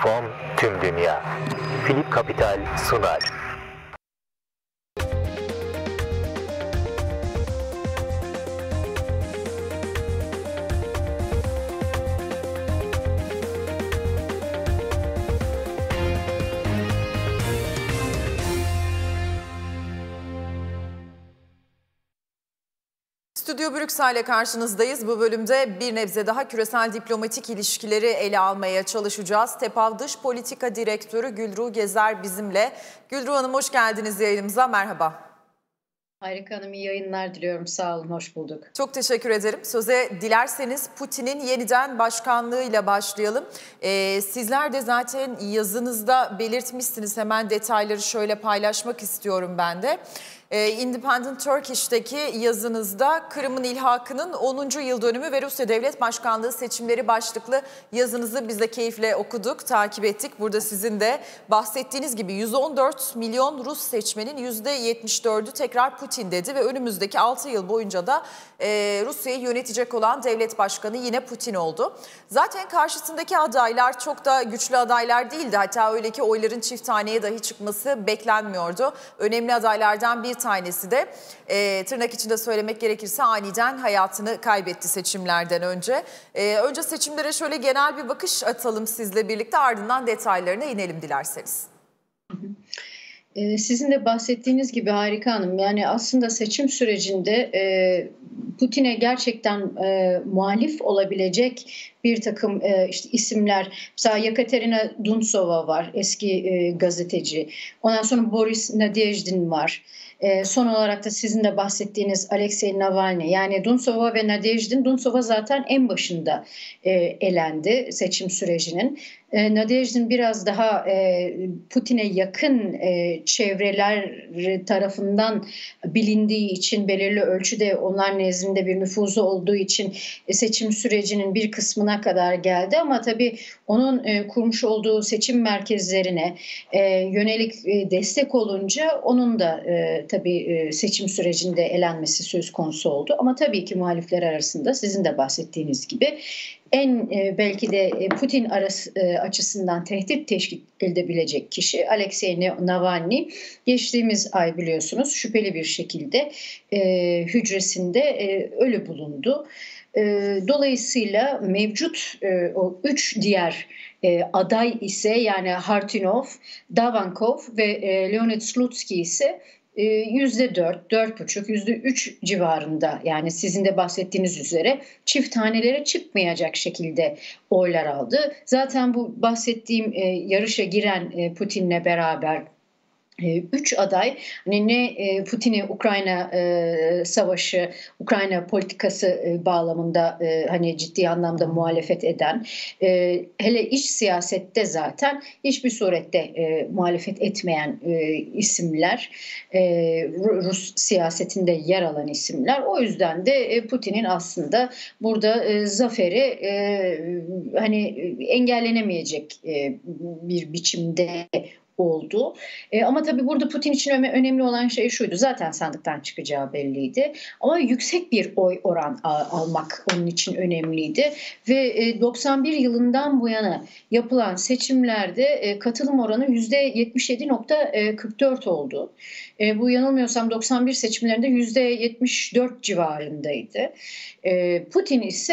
Son tüm dünya. Philip Capital sunar. Stüdyo Brüksel'le karşınızdayız. Bu bölümde bir nebze daha küresel diplomatik ilişkileri ele almaya çalışacağız. TEPAV Dış Politika Direktörü Gülruh Gezer bizimle. Gülruh Hanım, hoş geldiniz yayınımıza. Merhaba. Harika Hanım, iyi yayınlar diliyorum. Sağ olun, hoş bulduk. Çok teşekkür ederim. Söze dilerseniz Putin'in yeniden başkanlığıyla başlayalım. Sizler de zaten yazınızda belirtmişsiniz. Hemen detayları şöyle paylaşmak istiyorum ben de. Independent Turkish'teki yazınızda Kırım'ın ilhakının 10. yıl dönümü ve Rusya Devlet Başkanlığı seçimleri başlıklı yazınızı biz de keyifle okuduk, takip ettik. Burada sizin de bahsettiğiniz gibi 114 milyon Rus seçmenin %74'ü tekrar Putin dedi ve önümüzdeki 6 yıl boyunca da Rusya'yı yönetecek olan devlet başkanı yine Putin oldu. Zaten karşısındaki adaylar çok da güçlü adaylar değildi. Hatta öyle ki oyların çift taneye dahi çıkması beklenmiyordu. Önemli adaylardan bir tanesi de tırnak içinde söylemek gerekirse aniden hayatını kaybetti seçimlerden önce. Önce seçimlere şöyle genel bir bakış atalım sizle birlikte, ardından detaylarına inelim dilerseniz. Sizin de bahsettiğiniz gibi Harika Hanım, yani aslında seçim sürecinde Putin'e gerçekten muhalif olabilecek bir takım işte isimler, mesela Yekaterina Duntsova var, eski gazeteci. Ondan sonra Boris Nadezhdin var. Son olarak da sizin de bahsettiğiniz Alexei Navalny, yani Duntsova ve Nadezhdin. Duntsova zaten en başında elendi seçim sürecinin. Nadezhdin biraz daha Putin'e yakın çevreler tarafından bilindiği için, belirli ölçüde onlar nezdinde bir nüfuzu olduğu için seçim sürecinin bir kısmına kadar geldi. Ama tabii onun kurmuş olduğu seçim merkezlerine yönelik destek olunca onun da tabii seçim sürecinde elenmesi söz konusu oldu. Ama tabii ki muhalifler arasında sizin de bahsettiğiniz gibi en belki de Putin açısından tehdit teşkil edebilecek kişi Alexei Navalny. Geçtiğimiz ay biliyorsunuz şüpheli bir şekilde hücresinde ölü bulundu. Dolayısıyla mevcut o 3 diğer aday ise, yani Hartinov, Davankov ve Leonid Slutsky ise %4, 4,5, %3 civarında, yani sizin de bahsettiğiniz üzere çift tanelere çıkmayacak şekilde oylar aldı. Zaten bu bahsettiğim yarışa giren Putin'le beraber 3 aday, hani ne Putin'i Ukrayna savaşı, Ukrayna politikası bağlamında hani ciddi anlamda muhalefet eden, hele iç siyasette zaten hiçbir surette muhalefet etmeyen isimler, Rus siyasetinde yer alan isimler. O yüzden de Putin'in aslında burada zaferi hani engellenemeyecek bir biçimde oldu. Ama tabii burada Putin için önemli olan şey şuydu. Zaten sandıktan çıkacağı belliydi. Ama yüksek bir oy oran almak onun için önemliydi. Ve 91 yılından bu yana yapılan seçimlerde katılım oranı %77,44 oldu. Bu yanılmıyorsam 91 seçimlerinde %74 civarındaydı. Putin ise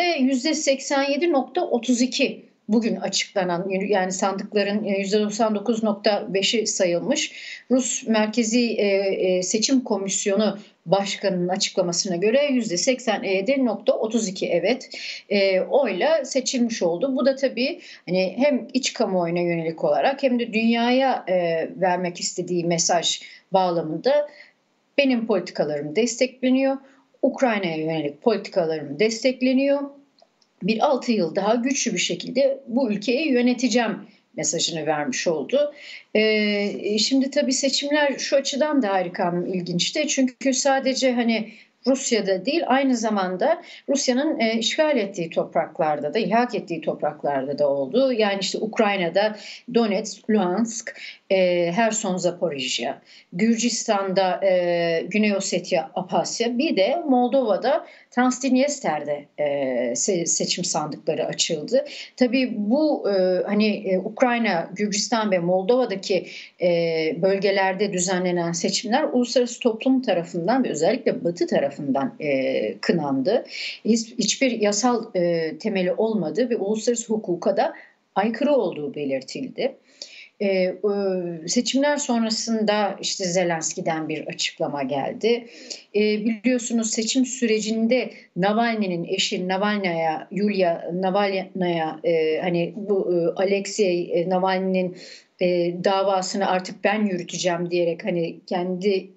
%87,32. Bugün açıklanan, yani sandıkların %99,5'i sayılmış. Rus Merkezi Seçim Komisyonu Başkanı'nın açıklamasına göre %87,32 evet oyla seçilmiş oldu. Bu da tabii hani hem iç kamuoyuna yönelik olarak hem de dünyaya vermek istediği mesaj bağlamında benim politikalarım destekleniyor, Ukrayna'ya yönelik politikalarım destekleniyor. Bir 6 yıl daha güçlü bir şekilde bu ülkeyi yöneteceğim mesajını vermiş oldu. Şimdi tabii seçimler şu açıdan da harika ilginçti. Çünkü sadece hani Rusya'da değil, aynı zamanda Rusya'nın işgal ettiği topraklarda da, ilhak ettiği topraklarda da oldu. Yani işte Ukrayna'da Donetsk, Luhansk, Herson, Zaporijya, Gürcistan'da Güney Ossetya, Abhasya, bir de Moldova'da Transdniester'de seçim sandıkları açıldı. Tabii bu Ukrayna, Gürcistan ve Moldova'daki bölgelerde düzenlenen seçimler uluslararası toplum tarafından ve özellikle Batı tarafından kınandı. Hiçbir yasal temeli olmadı ve uluslararası hukuka da aykırı olduğu belirtildi. Seçimler sonrasında işte Zelenski'den bir açıklama geldi. Biliyorsunuz seçim sürecinde Navalny'nin eşi Yulia Navalnaya hani bu Alexei Navalny'nin davasını artık ben yürüteceğim diyerek hani kendi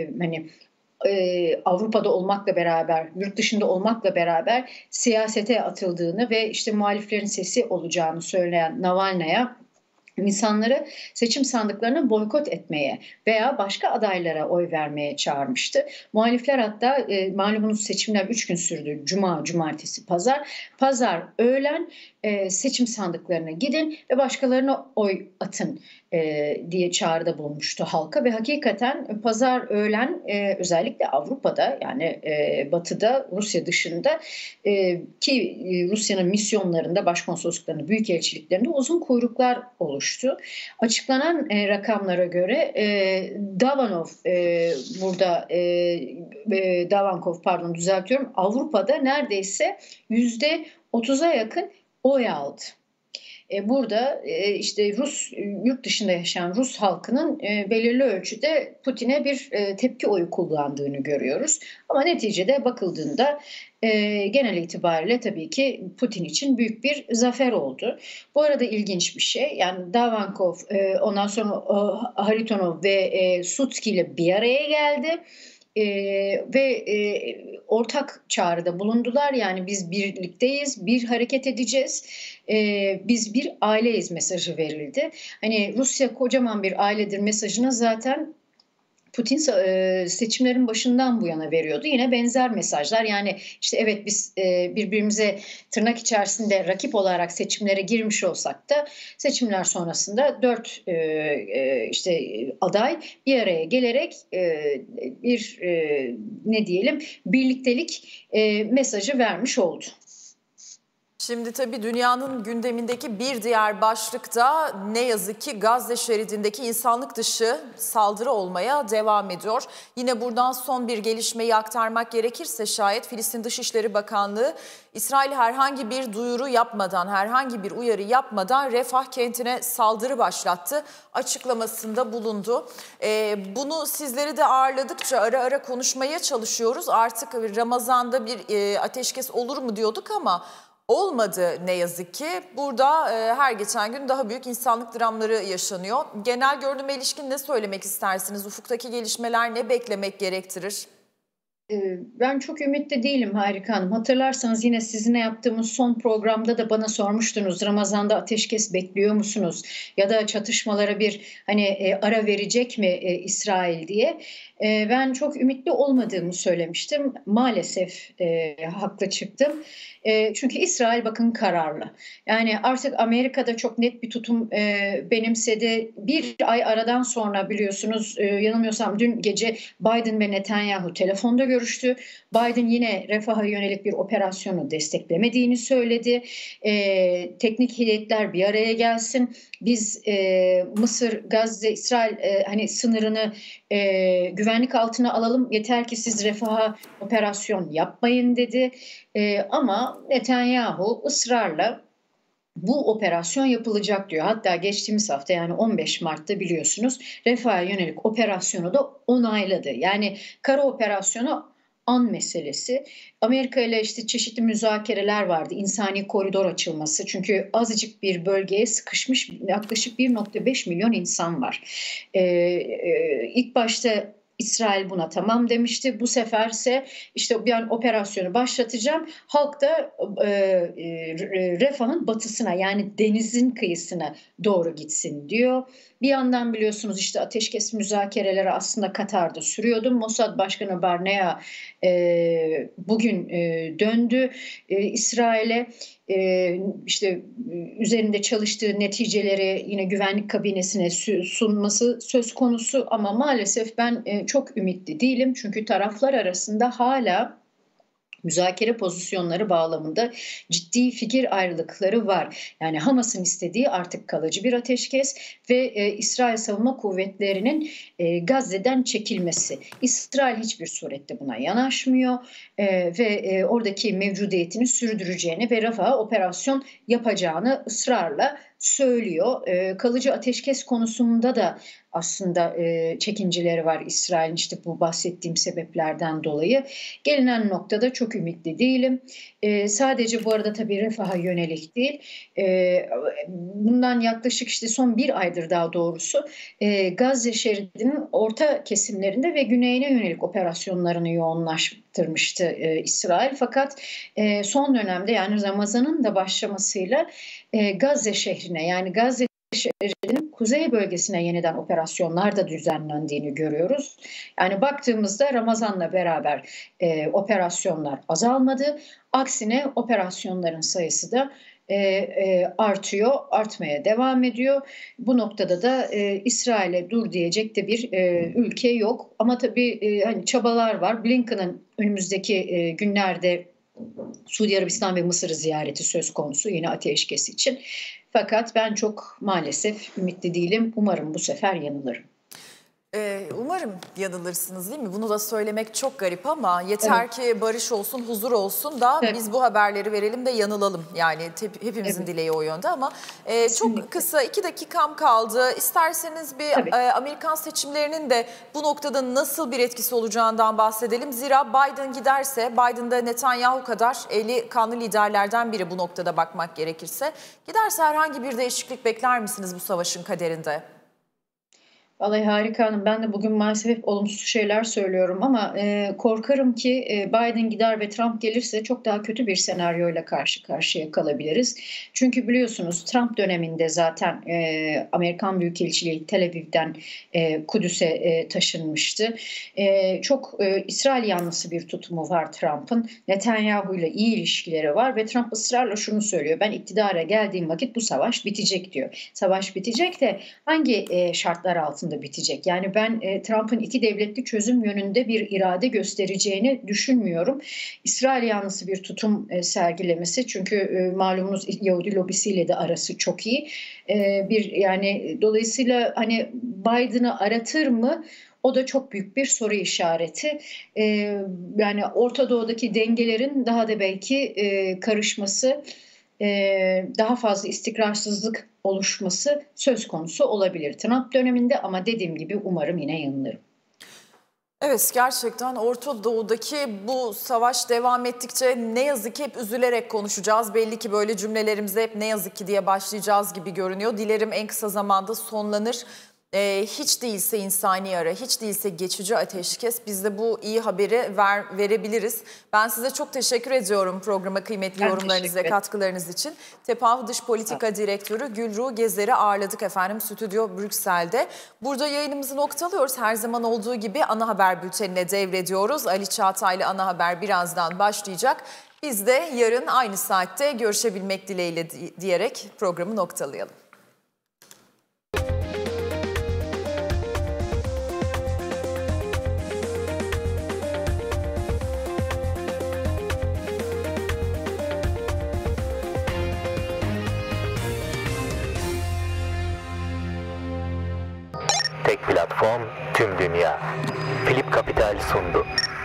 Avrupa'da olmakla beraber, yurt dışında olmakla beraber siyasete atıldığını ve işte muhaliflerin sesi olacağını söyleyen Navalnaya insanları seçim sandıklarını boykot etmeye veya başka adaylara oy vermeye çağırmıştı. Muhalifler hatta malumunuz seçimler 3 gün sürdü. Cuma, cumartesi, pazar. Pazar öğlen seçim sandıklarına gidin ve başkalarına oy atın diye çağrıda bulunmuştu halka ve hakikaten pazar öğlen özellikle Avrupa'da yani Batı'da, Rusya dışında ki Rusya'nın misyonlarında, başkonsolosluklarında, büyükelçiliklerinde uzun kuyruklar oluştu. Açıklanan rakamlara göre Avrupa'da neredeyse %30'a yakın oy aldı. Burada işte yurt dışında yaşayan Rus halkının belirli ölçüde Putin'e bir tepki oyu kullandığını görüyoruz. Ama neticede bakıldığında genel itibariyle tabii ki Putin için büyük bir zafer oldu. Bu arada ilginç bir şey, yani Davankov, ondan sonra Haritonov ve Sutski ile bir araya geldi. Ve ortak çağrıda bulundular. Yani biz birlikteyiz, bir hareket edeceğiz. Biz bir aileyiz mesajı verildi. Hani Rusya kocaman bir ailedir mesajını zaten Putin seçimlerin başından bu yana veriyordu. Yine benzer mesajlar, yani işte evet biz birbirimize tırnak içerisinde rakip olarak seçimlere girmiş olsak da seçimler sonrasında 4 aday bir araya gelerek bir birliktelik mesajı vermiş oldu. Şimdi tabii dünyanın gündemindeki bir diğer başlık da ne yazık ki Gazze şeridindeki insanlık dışı saldırı olmaya devam ediyor. Yine buradan son bir gelişmeyi aktarmak gerekirse şayet Filistin Dışişleri Bakanlığı İsrail herhangi bir duyuru yapmadan, herhangi bir uyarı yapmadan Refah kentine saldırı başlattı açıklamasında bulundu. Bunu sizleri de ağırladıkça ara ara konuşmaya çalışıyoruz. Artık Ramazan'da bir ateşkes olur mu diyorduk ama olmadı ne yazık ki. Burada her geçen gün daha büyük insanlık dramları yaşanıyor. Genel görünüme ilişkin ne söylemek istersiniz? Ufuktaki gelişmeler ne beklemek gerektirir? Ben çok ümitli değilim Harika Hanım. Hatırlarsanız yine sizinle yaptığımız son programda da bana sormuştunuz. Ramazan'da ateşkes bekliyor musunuz? Ya da çatışmalara bir ara verecek mi İsrail diye. Ben çok ümitli olmadığımı söylemiştim. Maalesef haklı çıktım. Çünkü İsrail bakın kararlı. Yani artık Amerika'da çok net bir tutum benimsedi. Bir ay aradan sonra biliyorsunuz yanılmıyorsam dün gece Biden ve Netanyahu telefonda görüştü. Biden yine Refah'a yönelik bir operasyonu desteklemediğini söyledi. Teknik heyetler bir araya gelsin. Biz Mısır, Gazze, İsrail sınırını güvenlik altına alalım. Yeter ki siz Refah'a operasyon yapmayın dedi. Ama Netanyahu ısrarla bu operasyon yapılacak diyor. Hatta geçtiğimiz hafta yani 15 Mart'ta biliyorsunuz Refah'a yönelik operasyonu da onayladı. Yani kara operasyonu an meselesi. Amerika ile işte çeşitli müzakereler vardı. İnsani koridor açılması. Çünkü azıcık bir bölgeye sıkışmış yaklaşık 1,5 milyon insan var. İlk başta İsrail buna tamam demişti. Bu seferse işte bir operasyonu başlatacağım. Halk da Refah'ın batısına, yani denizin kıyısına doğru gitsin diyor. Bir yandan biliyorsunuz işte ateşkes müzakereleri aslında Katar'da sürüyordu. Mossad Başkanı Barnea bugün döndü İsrail'e. İşte üzerinde çalıştığı neticeleri yine güvenlik kabinesine sunması söz konusu, ama maalesef ben çok ümitli değilim. Çünkü taraflar arasında hala müzakere pozisyonları bağlamında ciddi fikir ayrılıkları var. Yani Hamas'ın istediği artık kalıcı bir ateşkes ve İsrail Savunma Kuvvetleri'nin Gazze'den çekilmesi. İsrail hiçbir surette buna yanaşmıyor ve oradaki mevcudiyetini sürdüreceğini ve Rafah'a operasyon yapacağını ısrarla söylüyor. Kalıcı ateşkes konusunda da aslında çekinceleri var İsrail'in, işte bu bahsettiğim sebeplerden dolayı. Gelinen noktada çok ümitli değilim. Sadece bu arada tabii Refah'a yönelik değil. Bundan yaklaşık işte son bir aydır daha doğrusu Gazze şeridinin orta kesimlerinde ve güneyine yönelik operasyonlarını yoğunlaştırmıştı İsrail. Fakat son dönemde, yani Ramazan'ın da başlamasıyla Gazze şehrine, yani Gazze şehrinin kuzey bölgesine yeniden operasyonlar da düzenlendiğini görüyoruz. Yani baktığımızda Ramazan'la beraber operasyonlar azalmadı. Aksine operasyonların sayısı da artıyor, artmaya devam ediyor. Bu noktada da İsrail'e dur diyecek de bir ülke yok. Ama tabii hani çabalar var. Blinken'ın önümüzdeki günlerde Suudi Arabistan ve Mısır'ı ziyareti söz konusu yine ateşkes için. Fakat ben çok maalesef ümitli değilim. Umarım bu sefer yanılırım. Umarım yanılırsınız, değil mi? Bunu da söylemek çok garip ama yeter ki barış olsun, huzur olsun da biz bu haberleri verelim de yanılalım. Yani hepimizin dileği o yönde ama çok kısa 2 dakikam kaldı. İsterseniz bir Amerikan seçimlerinin de bu noktada nasıl bir etkisi olacağından bahsedelim. Zira Biden giderse, Biden da Netanyahu kadar eli kanlı liderlerden biri bu noktada bakmak gerekirse. Giderse herhangi bir değişiklik bekler misiniz bu savaşın kaderinde? Vallahi harika hanım. Ben de bugün maalesef hep olumsuz şeyler söylüyorum ama korkarım ki Biden gider ve Trump gelirse çok daha kötü bir senaryoyla karşı karşıya kalabiliriz. Çünkü biliyorsunuz Trump döneminde zaten Amerikan Büyükelçiliği Tel Aviv'den Kudüs'e taşınmıştı. Çok İsrail yanlısı bir tutumu var Trump'ın. Netanyahu ile iyi ilişkileri var ve Trump ısrarla şunu söylüyor: ben iktidara geldiğim vakit bu savaş bitecek diyor. Savaş bitecek de hangi şartlar altında bitecek? Yani ben Trump'ın 2 devletli çözüm yönünde bir irade göstereceğini düşünmüyorum. İsrail yanlısı bir tutum sergilemesi, çünkü malumunuz Yahudi lobisiyle de arası çok iyi. Yani dolayısıyla hani Biden'ı aratır mı? O da çok büyük bir soru işareti. Yani Orta Doğu'daki dengelerin daha da belki karışması, daha fazla istikrarsızlık oluşması söz konusu olabilir Trump döneminde, ama dediğim gibi umarım yine yanılırım. Evet, gerçekten Orta Doğu'daki bu savaş devam ettikçe ne yazık ki hep üzülerek konuşacağız. Belli ki böyle cümlelerimize hep ne yazık ki diye başlayacağız gibi görünüyor. Dilerim en kısa zamanda sonlanır. Hiç değilse insani ara, hiç değilse geçici ateşkes, biz de bu iyi haberi verebiliriz. Ben size çok teşekkür ediyorum programa kıymetli yorumlarınız ve katkılarınız için. TEPAV Dış Politika Direktörü Gülruh Gezer'i ağırladık efendim stüdyo Brüksel'de. Burada yayınımızı noktalıyoruz. Her zaman olduğu gibi ana haber bültenine devrediyoruz. Ali Çağatay'la ana haber birazdan başlayacak. Biz de yarın aynı saatte görüşebilmek dileğiyle diyerek programı noktalayalım. Tek platform, tüm dünya. Philip Capital sundu.